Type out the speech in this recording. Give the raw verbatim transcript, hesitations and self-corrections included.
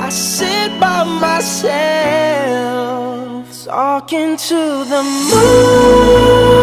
I sit by myself, talking to the moon.